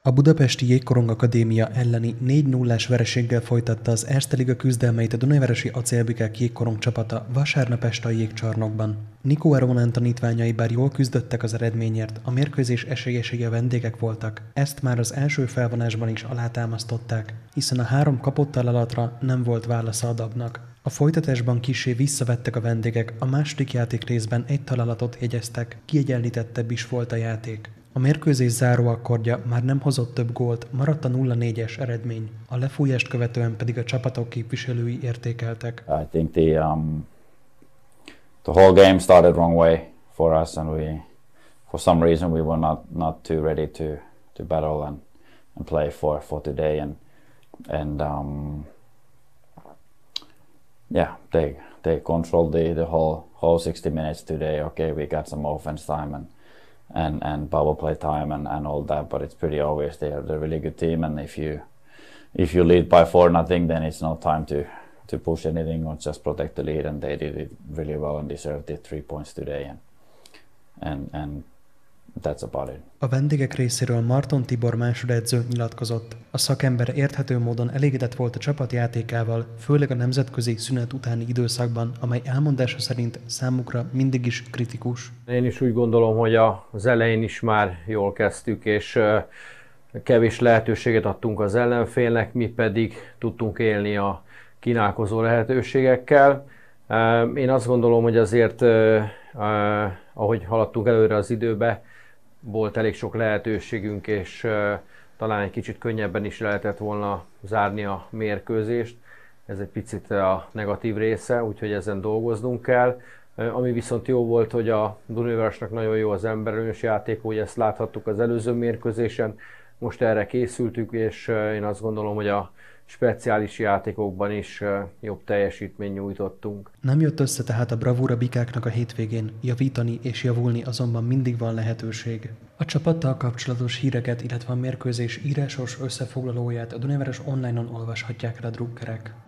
A budapesti Jégkorong Akadémia elleni 4-0-ás vereséggel folytatta az Erste Liga küzdelmeit a Dunaújvárosi Acélbikák Jégkorong csapata vasárnap este a jégcsarnokban. Nikó Arónán tanítványai bár jól küzdöttek az eredményért, a mérkőzés esélyesei a vendégek voltak. Ezt már az első felvonásban is alátámasztották, hiszen a 3 kapott találatra nem volt válasza a dabnak. A folytatásban kissé visszavettek a vendégek, a második játékrészben egy találatot jegyeztek, kiegyenlítettebb is volt a játék. A mérkőzés záróakkordja már nem hozott több gólt, maradt a 0-4-es eredmény. A lefújást követően pedig a csapatok képviselői értékeltek. I think the whole game started wrong way for us, and for some reason we were not too ready to battle and play for today, and yeah, they controlled the whole 60 minutes today. Okay, we got some offense time and power play time and all that, but it's pretty obvious they're a really good team, and if you lead by 4-0, then it's no time to push anything or just protect the lead, and they did it really well and deserved the 3 points today, and that's about it. A vendégek részéről Marton Tibor másodedző nyilatkozott. A szakember érthető módon elégedett volt a csapat játékával, főleg a nemzetközi szünet utáni időszakban, amely elmondása szerint számukra mindig is kritikus. Én is úgy gondolom, hogy az elején is már jól kezdtük, és kevés lehetőséget adtunk az ellenfélnek, mi pedig tudtunk élni a kínálkozó lehetőségekkel. Én azt gondolom, hogy azért, ahogy haladtunk előre az időbe, volt elég sok lehetőségünk, és talán egy kicsit könnyebben is lehetett volna zárni a mérkőzést. Ez egy picit a negatív része, úgyhogy ezen dolgoznunk kell. Ami viszont jó volt, hogy a Dunaújvárosnak nagyon jó az emberelős játék, hogy ezt láthattuk az előző mérkőzésen. Most erre készültük, és én azt gondolom, hogy a speciális játékokban is jobb teljesítményt nyújtottunk. Nem jött össze tehát a bravúra bikáknak a hétvégén, javítani és javulni azonban mindig van lehetőség. A csapattal kapcsolatos híreket, illetve a mérkőzés írásos összefoglalóját a Dunaújváros online-on olvashatják el a drukkerek.